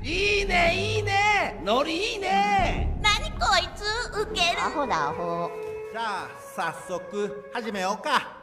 いいねいいね、ノリいいね。 何こいつウケる。 アホだアホ。 じゃあ早速始めようか。